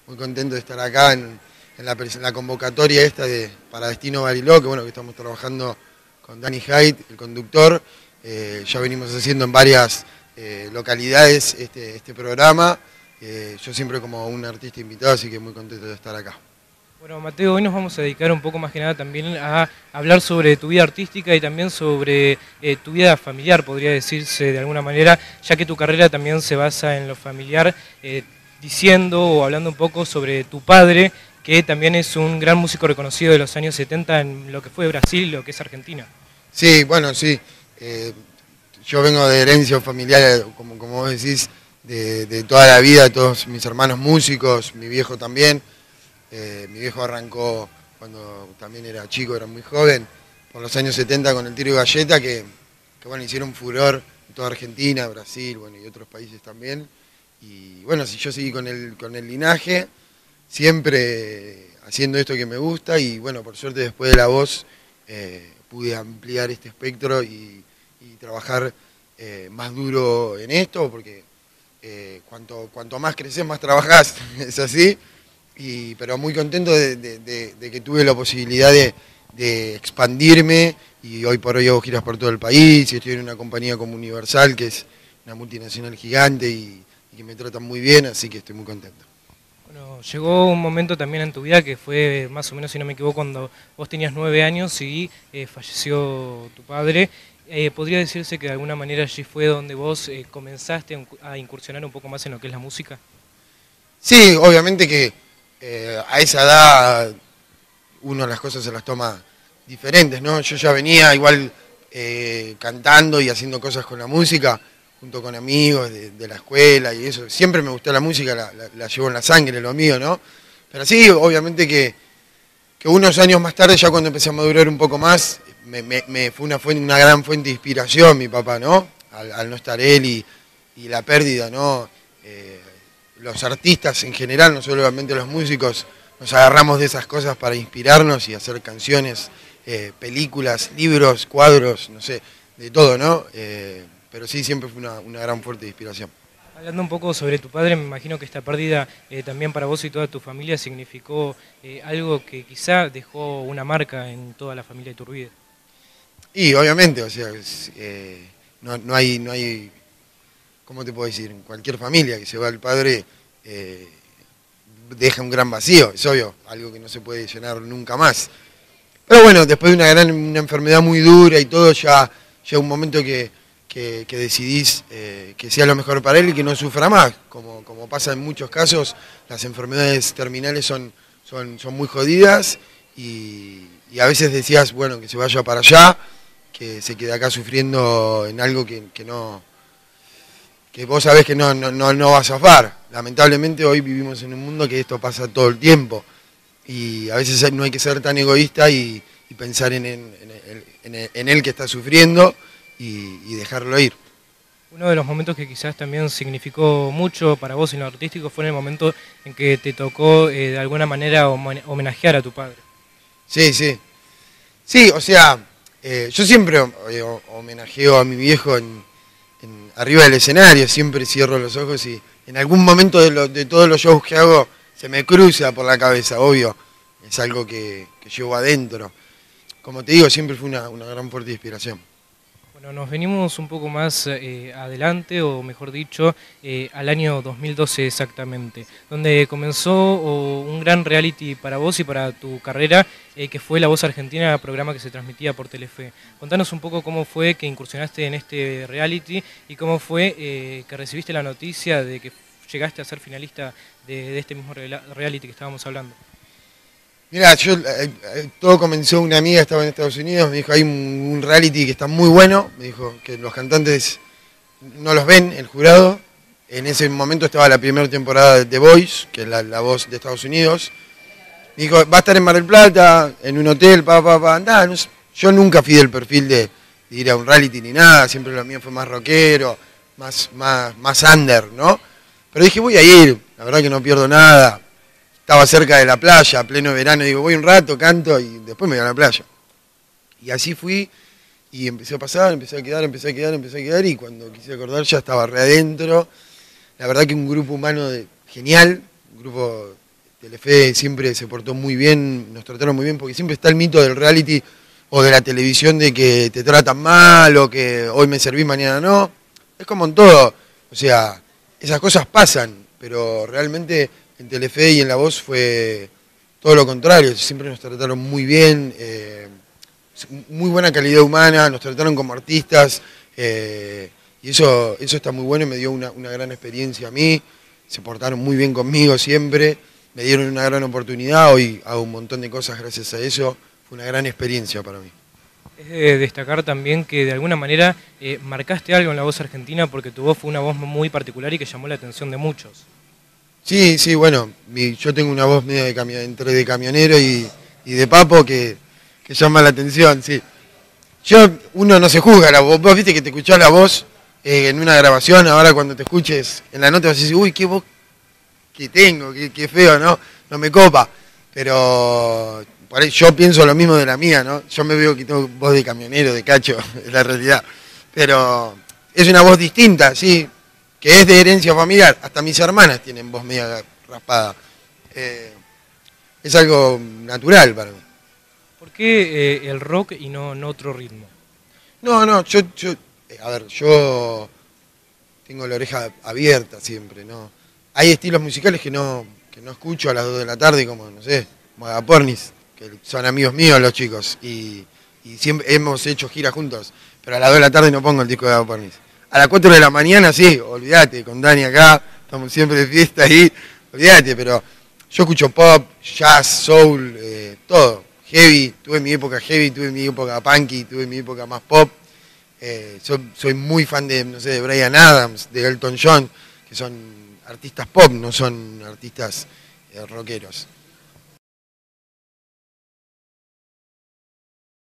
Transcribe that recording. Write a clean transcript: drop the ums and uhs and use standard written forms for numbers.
muy contento de estar acá en la convocatoria esta para Destino Bariloche, que bueno, que estamos trabajando con Danny Hyde, el conductor. Ya venimos haciendo en varias localidades este programa. Yo siempre como un artista invitado, así que muy contento de estar acá. Bueno, Mateo, hoy nos vamos a dedicar un poco más que nada también a hablar sobre tu vida artística y también sobre tu vida familiar, podría decirse de alguna manera, ya que tu carrera también se basa en lo familiar, diciendo o hablando un poco sobre tu padre, que también es un gran músico reconocido de los años 70 en lo que fue Brasil y lo que es Argentina. Sí, bueno, sí. Yo vengo de herencia familiar, como vos decís, de toda la vida, todos mis hermanos músicos, mi viejo también. Mi viejo arrancó cuando también era chico, era muy joven, por los años 70 con el tiro y galleta, que bueno, hicieron furor en toda Argentina, Brasil, bueno, y otros países también. Y bueno, si yo seguí con el linaje, siempre haciendo esto que me gusta, y bueno, por suerte después de la voz pude ampliar este espectro y trabajar más duro en esto, porque cuanto más creces, más trabajás, es así. Pero muy contento de que tuve la posibilidad de expandirme, y hoy por hoy hago giras por todo el país y estoy en una compañía como Universal, que es una multinacional gigante y que me tratan muy bien, así que estoy muy contento. Bueno, llegó un momento también en tu vida que fue más o menos, si no me equivoco, cuando vos tenías 9 años y falleció tu padre. ¿Podría decirse que de alguna manera allí fue donde vos comenzaste a incursionar un poco más en lo que es la música? Sí, obviamente que a esa edad uno las cosas se las toma diferentes, ¿no? Yo ya venía igual cantando y haciendo cosas con la música, junto con amigos de la escuela y eso. Siempre me gustó la música, la llevo en la sangre, lo mío, ¿no? Pero sí, obviamente que unos años más tarde, ya cuando empecé a madurar un poco más, me fue una gran fuente de inspiración mi papá, ¿no? Al no estar él y la pérdida, ¿no? Los artistas en general, no solamente los músicos, nos agarramos de esas cosas para inspirarnos y hacer canciones, películas, libros, cuadros, no sé, de todo, ¿no? Pero sí, siempre fue una gran fuerte de inspiración. Hablando un poco sobre tu padre, me imagino que esta pérdida también para vos y toda tu familia significó algo que quizá dejó una marca en toda la familia de Iturbide. Y obviamente, o sea, no hay, ¿cómo te puedo decir? En cualquier familia que se va el padre, deja un gran vacío, es obvio, algo que no se puede llenar nunca más. Pero bueno, después de una enfermedad muy dura y todo, ya llega un momento que decidís que sea lo mejor para él y que no sufra más. Como pasa en muchos casos, las enfermedades terminales son muy jodidas, y a veces decías, bueno, que se vaya para allá, que se quede acá sufriendo en algo que vos sabés que no va a zafar. Lamentablemente hoy vivimos en un mundo que esto pasa todo el tiempo, y a veces no hay que ser tan egoísta y pensar en él que está sufriendo y dejarlo ir. Uno de los momentos que quizás también significó mucho para vos en lo artístico fue en el momento en que te tocó de alguna manera homenajear a tu padre. Sí, sí. Sí, o sea, yo siempre homenajeo a mi viejo arriba del escenario, siempre cierro los ojos y en algún momento de todos los shows que hago se me cruza por la cabeza, obvio. Es algo que llevo adentro. Como te digo, siempre fue una gran fuerte inspiración. Bueno, nos venimos un poco más adelante, o mejor dicho, al año 2012 exactamente, donde comenzó un gran reality para vos y para tu carrera, que fue La Voz Argentina, programa que se transmitía por Telefe. Contanos un poco cómo fue que incursionaste en este reality y cómo fue que recibiste la noticia de que llegaste a ser finalista de este mismo reality que estábamos hablando. Mira, todo comenzó, una amiga estaba en Estados Unidos, me dijo, hay un reality que está muy bueno, me dijo que los cantantes no los ven, el jurado. En ese momento estaba la primera temporada de The Voice, que es la voz de Estados Unidos. Me dijo, va a estar en Mar del Plata, en un hotel, andá. No sé. Yo nunca fui del perfil de ir a un reality ni nada, siempre lo mío fue más rockero, más under, ¿no? Pero dije, voy a ir, la verdad que no pierdo nada. Estaba cerca de la playa, pleno verano, digo, voy un rato, canto y después me voy a la playa. Y así fui y empecé a pasar, empecé a quedar y cuando quise acordar ya estaba re adentro. La verdad que un grupo humano genial, un grupo Telefe siempre se portó muy bien, nos trataron muy bien, porque siempre está el mito del reality o de la televisión de que te tratan mal o que hoy me serví, mañana no. Es como en todo, o sea, esas cosas pasan, pero realmente en Telefe y en La Voz fue todo lo contrario, siempre nos trataron muy bien, muy buena calidad humana, nos trataron como artistas, y eso está muy bueno y me dio una gran experiencia a mí, se portaron muy bien conmigo siempre, me dieron una gran oportunidad, hoy hago un montón de cosas gracias a eso, fue una gran experiencia para mí. Es de destacar también que de alguna manera marcaste algo en La Voz Argentina porque tu voz fue una voz muy particular y que llamó la atención de muchos. Sí, sí, bueno, yo tengo una voz media entre de camionero y de papo que llama la atención, sí. Uno no se juzga la voz, vos viste que te escuchás la voz en una grabación, ahora cuando te escuches en la nota vas a decir, uy, qué voz que tengo, qué feo, ¿no? No me copa, pero por ahí yo pienso lo mismo de la mía, ¿no? Yo me veo que tengo voz de camionero, de cacho, es la realidad, pero es una voz distinta, sí, que es de herencia familiar, hasta mis hermanas tienen voz media raspada, es algo natural para mí. ¿Por qué el rock y no otro ritmo? No, a ver, yo tengo la oreja abierta siempre, ¿no? Hay estilos musicales que no escucho a las 2 de la tarde, como, no sé, como Agapornis, que son amigos míos los chicos, y siempre hemos hecho giras juntos, pero a las 2 de la tarde no pongo el disco de Agapornis. A las 4 de la mañana sí, olvídate, con Dani acá, estamos siempre de fiesta ahí, olvídate, pero yo escucho pop, jazz, soul, todo, heavy, tuve mi época heavy, tuve mi época punky, tuve mi época más pop. Soy muy fan de, no sé, de Bryan Adams, de Elton John, que son artistas pop, no son artistas rockeros.